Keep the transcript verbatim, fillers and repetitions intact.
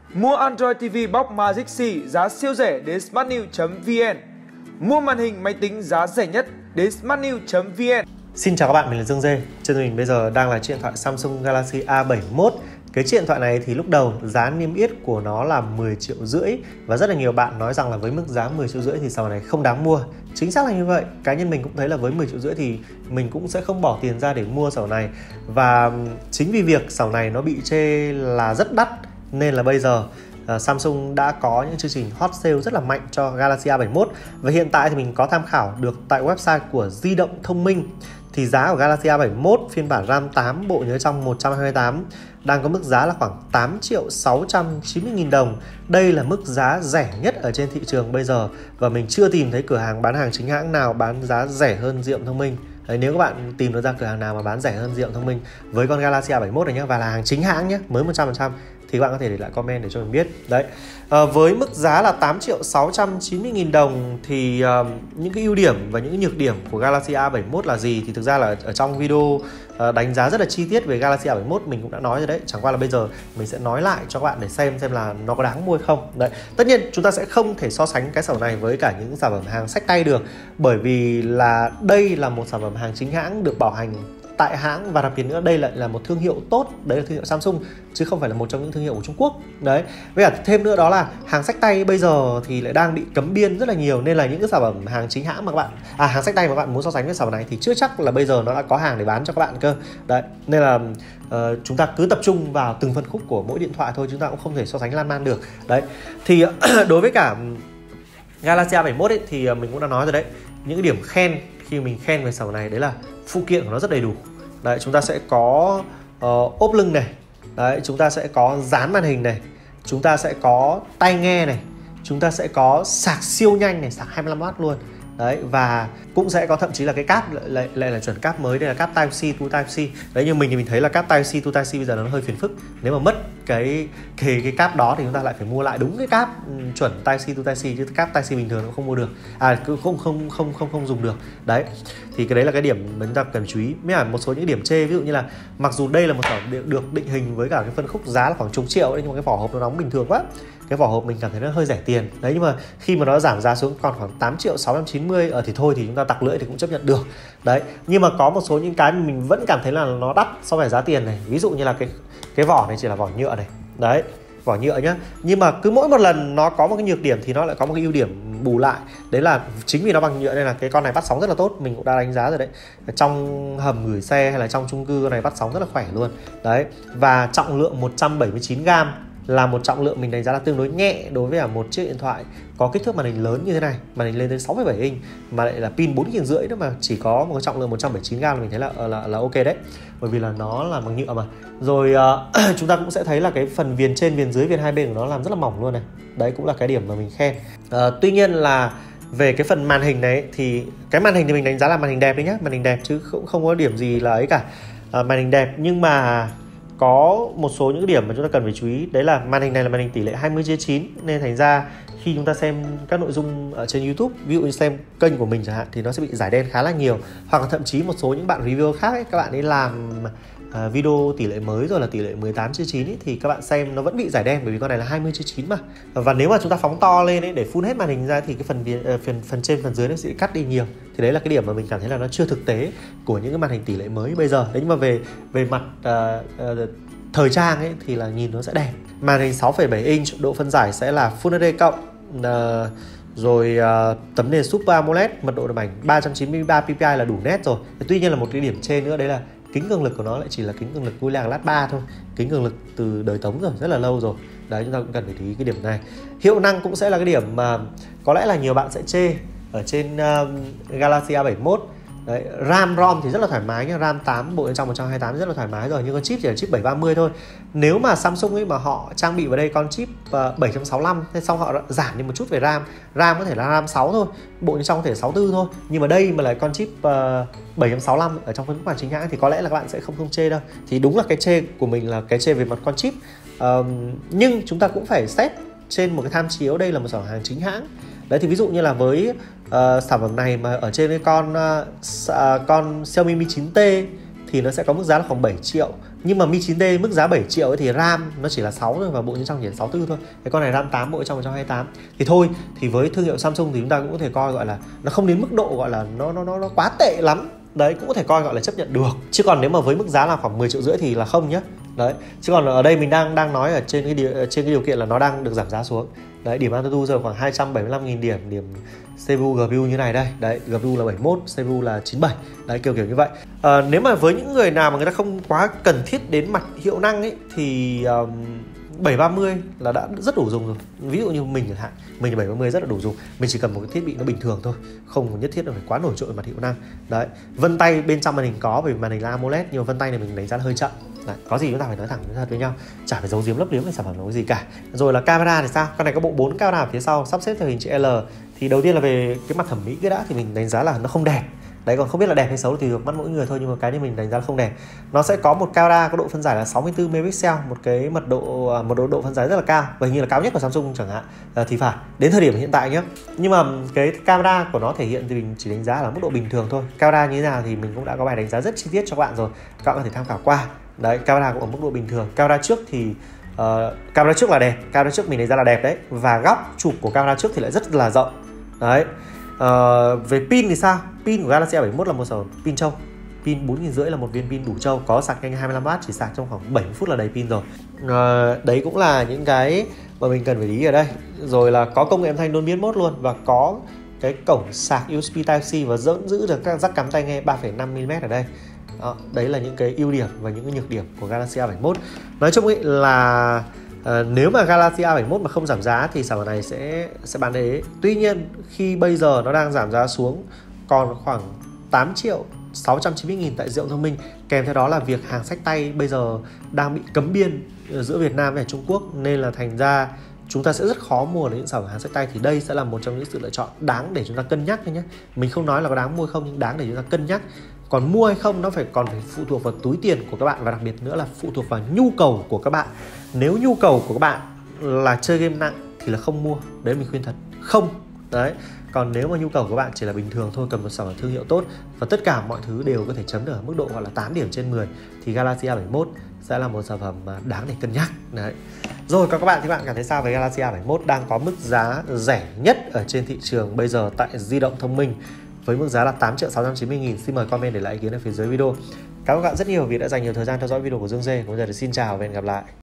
Mua Android ti vi box Magic C giá siêu rẻ đến smartnews chấm vn. Mua màn hình máy tính giá rẻ nhất đến smartnews chấm vn. Xin chào các bạn, mình là Dương Dê. Trên mình bây giờ đang là chiếc điện thoại Samsung Galaxy A bảy mươi mốt. Cái chiếc điện thoại này thì lúc đầu giá niêm yết của nó là mười triệu rưỡi và rất là nhiều bạn nói rằng là với mức giá mười triệu rưỡi thì sào này không đáng mua. Chính xác là như vậy. Cá nhân mình cũng thấy là với mười triệu rưỡi thì mình cũng sẽ không bỏ tiền ra để mua sào này. Và chính vì việc sào này nó bị chê là rất đắt nên là bây giờ uh, Samsung đã có những chương trình hot sale rất là mạnh cho Galaxy A bảy mươi mốt. Và hiện tại thì mình có tham khảo được tại website của Di động Thông minh thì giá của Galaxy A bảy mươi mốt phiên bản RAM tám, bộ nhớ trong một trăm hai mươi tám đang có mức giá là khoảng tám triệu sáu trăm chín mươi nghìn đồng. Đây là mức giá rẻ nhất ở trên thị trường bây giờ và mình chưa tìm thấy cửa hàng bán hàng chính hãng nào bán giá rẻ hơn Di động Thông minh. Đấy, nếu các bạn tìm được ra cửa hàng nào mà bán rẻ hơn Di động Thông minh với con Galaxy A bảy mươi mốt này nhé, và là hàng chính hãng nhé, mới một trăm phần trăm thì các bạn có thể để lại comment để cho mình biết. Đấy, à, với mức giá là tám triệu sáu trăm chín mươi nghìn đồng thì uh, những cái ưu điểm và những cái nhược điểm của Galaxy A bảy mươi mốt là gì thì thực ra là ở trong video uh, đánh giá rất là chi tiết về Galaxy A bảy mươi mốt mình cũng đã nói rồi đấy. Chẳng qua là bây giờ mình sẽ nói lại cho các bạn để xem xem là nó có đáng mua hay không. Đấy, tất nhiên chúng ta sẽ không thể so sánh cái sản phẩm này với cả những sản phẩm hàng xách tay được, bởi vì là đây là một sản phẩm hàng chính hãng được bảo hành tại hãng và đặc biệt nữa đây lại là một thương hiệu tốt, đấy là thương hiệu Samsung chứ không phải là một trong những thương hiệu của Trung Quốc. Đấy, với cả thêm nữa đó là hàng xách tay bây giờ thì lại đang bị cấm biên rất là nhiều, nên là những cái sản phẩm hàng chính hãng mà các bạn à hàng xách tay mà các bạn muốn so sánh với sản phẩm này thì chưa chắc là bây giờ nó đã có hàng để bán cho các bạn cơ. Đấy, nên là uh, chúng ta cứ tập trung vào từng phân khúc của mỗi điện thoại thôi, chúng ta cũng không thể so sánh lan man được. Đấy, thì đối với cả Galaxy A bảy mươi mốt ấy, thì mình cũng đã nói rồi đấy, những cái điểm khen khi mình khen về sản phẩm này đấy là phụ kiện của nó rất đầy đủ. Đấy, chúng ta sẽ có uh, ốp lưng này, đấy, chúng ta sẽ có dán màn hình này, chúng ta sẽ có tai nghe này, chúng ta sẽ có sạc siêu nhanh này, sạc hai mươi lăm oát luôn. Đấy, và cũng sẽ có thậm chí là cái cáp lại, lại là chuẩn cáp mới, đây là cáp Type-C to Type-C. Đấy, nhưng mình thì mình thấy là cáp Type-C to Type-C bây giờ nó hơi phiền phức. Nếu mà mất cái cái cái cáp đó thì chúng ta lại phải mua lại đúng cái cáp chuẩn Type-C to Type-C, chứ cáp Type-C bình thường nó không mua được. À, không không không không không không dùng được. Đấy. Thì cái đấy là cái điểm mà chúng ta cần chú ý. Mấy một số những điểm chê, ví dụ như là mặc dù đây là một sản phẩm được định hình với cả cái phân khúc giá là khoảng chục triệu đấy, nhưng mà cái vỏ hộp nó đóng bình thường quá. Cái vỏ hộp mình cảm thấy nó hơi rẻ tiền. Đấy, nhưng mà khi mà nó giảm giá xuống còn khoảng tám triệu sáu trăm chín mươi ở thì thôi thì chúng ta tặc lưỡi thì cũng chấp nhận được. Đấy, nhưng mà có một số những cái mình vẫn cảm thấy là nó đắt so với giá tiền này. Ví dụ như là cái cái vỏ này chỉ là vỏ nhựa này. Đấy, vỏ nhựa nhá. Nhưng mà cứ mỗi một lần nó có một cái nhược điểm thì nó lại có một cái ưu điểm bù lại. Đấy là chính vì nó bằng nhựa nên là cái con này bắt sóng rất là tốt. Mình cũng đã đánh giá rồi đấy. Trong hầm gửi xe hay là trong chung cư con này bắt sóng rất là khỏe luôn. Đấy, và trọng lượng một trăm bảy mươi chín gam là một trọng lượng mình đánh giá là tương đối nhẹ đối với một chiếc điện thoại có kích thước màn hình lớn như thế này, màn hình lên tới sáu mươi bảy inch mà lại là pin bốn nghìn rưỡi nữa mà chỉ có một cái trọng lượng một trăm bảy mươi chín gam là mình thấy là là là ok đấy, bởi vì là nó là bằng nhựa mà. Rồi uh, chúng ta cũng sẽ thấy là cái phần viền trên, viền dưới, viền hai bên của nó làm rất là mỏng luôn này. Đấy cũng là cái điểm mà mình khen. Uh, tuy nhiên là về cái phần màn hình này thì cái màn hình thì mình đánh giá là màn hình đẹp đấy nhá, màn hình đẹp chứ cũng không có điểm gì là ấy cả. Uh, màn hình đẹp nhưng mà có một số những điểm mà chúng ta cần phải chú ý. Đấy là màn hình này là màn hình tỷ lệ hai mươi chia chín, nên thành ra khi chúng ta xem các nội dung ở trên YouTube, ví dụ như xem kênh của mình chẳng hạn, thì nó sẽ bị rải đen khá là nhiều. Hoặc là thậm chí một số những bạn reviewer khác ấy, các bạn ấy làm uh, video tỷ lệ mới rồi là tỷ lệ mười tám chia chín ấy, thì các bạn xem nó vẫn bị rải đen bởi vì con này là hai mươi chia chín mà. Và nếu mà chúng ta phóng to lên ấy, để full hết màn hình ra thì cái phần, uh, phần phần trên phần dưới nó sẽ bị cắt đi nhiều. Thì đấy là cái điểm mà mình cảm thấy là nó chưa thực tế của những cái màn hình tỷ lệ mới bây giờ. Đấy, nhưng mà về về mặt uh, uh, thời trang ấy thì là nhìn nó sẽ đẹp. Màn hình sáu phẩy bảy inch, độ phân giải sẽ là Full ết đê cộng, uh, rồi uh, tấm nền Super AMOLED, mật độ mảnh ba trăm chín mươi ba pi pi i là đủ nét rồi. Tuy nhiên là một cái điểm trên nữa đấy là kính cường lực của nó lại chỉ là kính cường lực Gorilla Glass ba thôi. Kính cường lực từ đời Tống rồi, rất là lâu rồi. Đấy, chúng ta cũng cần phải chú ý cái điểm này. Hiệu năng cũng sẽ là cái điểm mà có lẽ là nhiều bạn sẽ chê ở trên uh, Galaxy A bảy mươi mốt. Đấy, RAM, ROM thì rất là thoải mái nhá. RAM tám, bộ bên trong một trăm hai mươi tám rất là thoải mái rồi. Nhưng con chip chỉ là chip bảy ba mươi thôi. Nếu mà Samsung ấy mà họ trang bị vào đây con chip uh, bảy trăm sáu mươi lăm, thế xong họ giảm đi một chút về RAM. RAM có thể là RAM sáu thôi, bộ bên trong có thể sáu mươi tư thôi. Nhưng mà đây mà là con chip uh, bảy trăm sáu mươi lăm ở trong phân khúc bản chính hãng thì có lẽ là các bạn sẽ không không chê đâu. Thì đúng là cái chê của mình là cái chê về mặt con chip. uh, Nhưng chúng ta cũng phải xét trên một cái tham chiếu đây là một sản phẩm hàng chính hãng. Đấy, thì ví dụ như là với uh, sản phẩm này mà ở trên cái con uh, con Xiaomi Mi chín T thì nó sẽ có mức giá là khoảng bảy triệu. Nhưng mà Mi chín T mức giá bảy triệu ấy thì RAM nó chỉ là sáu thôi và bộ nhớ trong chỉ là sáu mươi tư thôi. Cái con này RAM tám, bộ nhớ trong một trăm hai mươi tám. Thì thôi, thì với thương hiệu Samsung thì chúng ta cũng có thể coi gọi là nó không đến mức độ gọi là nó nó nó nó quá tệ lắm. Đấy, cũng có thể coi gọi là chấp nhận được. Chứ còn nếu mà với mức giá là khoảng mười triệu rưỡi thì là không nhá. Đấy. Chứ còn ở đây mình đang đang nói ở trên cái điều, trên cái điều kiện là nó đang được giảm giá xuống. Đấy, điểm AnTuTu giờ khoảng hai trăm bảy mươi lăm nghìn điểm, điểm xê pê u giê pê u như này đây. Đấy, giê pê u là bảy mươi mốt, xê pê u là chín mươi bảy. Đấy, kiểu kiểu như vậy. À, nếu mà với những người nào mà người ta không quá cần thiết đến mặt hiệu năng ấy thì um, bảy ba mươi là đã rất đủ dùng rồi. Ví dụ như mình chẳng hạn, mình bảy ba mươi rất là đủ dùng. Mình chỉ cần một cái thiết bị nó bình thường thôi, không nhất thiết là phải quá nổi trội mặt hiệu năng. Đấy, vân tay bên trong màn hình có, bởi vì màn hình là AMOLED, nhưng mà vân tay này mình đánh giá là hơi chậm. Đấy, có gì chúng ta phải nói thẳng thật với nhau, chả phải giấu giếm lấp liếm về sản phẩm nó cái gì cả. Rồi là camera thì sao? Con này có bộ bốn camera ở phía sau, sắp xếp theo hình chữ L. Thì đầu tiên là về cái mặt thẩm mỹ cái đã thì mình đánh giá là nó không đẹp. Đấy, còn không biết là đẹp hay xấu thì được mắt mỗi người thôi, nhưng mà cái này mình đánh giá là không đẹp. Nó sẽ có một camera có độ phân giải là sáu mươi tư megapixel, một cái mật độ một độ độ phân giải rất là cao, và hình như là cao nhất của Samsung chẳng hạn, à, thì phải đến thời điểm hiện tại nhé. Nhưng mà cái camera của nó thể hiện thì mình chỉ đánh giá là mức độ bình thường thôi. Camera như thế nào thì mình cũng đã có bài đánh giá rất chi tiết cho các bạn rồi, các bạn có thể tham khảo qua. Đấy, camera cũng ở mức độ bình thường. Camera trước thì uh, camera trước là đẹp, camera trước mình đánh giá là đẹp đấy, và góc chụp của camera trước thì lại rất là rộng. Đấy. Uh, về pin thì sao? Pin của Galaxy A bảy mươi mốt là một sản pin trâu, pin bốn nghìn rưỡi là một viên pin đủ trâu, có sạc nhanh hai mươi lăm oát, chỉ sạc trong khoảng bảy mươi phút là đầy pin rồi. Uh, đấy cũng là những cái mà mình cần phải lý ở đây. Rồi là có công nghệ âm thanh Dolby Atmos luôn, và có cái cổng sạc u ét bê Type-C và vẫn giữ được các jack cắm tai nghe ba phẩy năm mi li mét ở đây. Đó, đấy là những cái ưu điểm và những cái nhược điểm của Galaxy A bảy mươi mốt. Nói chung ấy là À, nếu mà Galaxy A bảy mươi mốt mà không giảm giá thì sản phẩm này sẽ sẽ bán đế. Tuy nhiên khi bây giờ nó đang giảm giá xuống còn khoảng tám triệu sáu trăm chín mươi nghìn tại Di động Thông minh, kèm theo đó là việc hàng xách tay bây giờ đang bị cấm biên giữa Việt Nam và Trung Quốc, nên là thành ra chúng ta sẽ rất khó mua được những sản phẩm hàng xách tay. Thì đây sẽ là một trong những sự lựa chọn đáng để chúng ta cân nhắc nhé. Mình không nói là có đáng mua không, nhưng đáng để chúng ta cân nhắc. Còn mua hay không nó phải còn phải phụ thuộc vào túi tiền của các bạn, và đặc biệt nữa là phụ thuộc vào nhu cầu của các bạn. Nếu nhu cầu của các bạn là chơi game nặng thì là không mua, đấy mình khuyên thật, không. Đấy. Còn nếu mà nhu cầu của bạn chỉ là bình thường thôi, cần một sản phẩm thương hiệu tốt và tất cả mọi thứ đều có thể chấm được ở mức độ gọi là tám điểm trên mười, thì Galaxy A bảy mươi mốt sẽ là một sản phẩm đáng để cân nhắc. Đấy. Rồi còn các bạn thì các bạn cảm thấy sao về Galaxy A bảy mươi mốt đang có mức giá rẻ nhất ở trên thị trường bây giờ tại Di động Thông minh với mức giá là tám triệu sáu trăm chín mươi nghìn? Xin mời comment để lại ý kiến ở phía dưới video. Cảm ơn các bạn rất nhiều vì đã dành nhiều thời gian theo dõi video của Dương Dê. Bây giờ thì xin chào và hẹn gặp lại.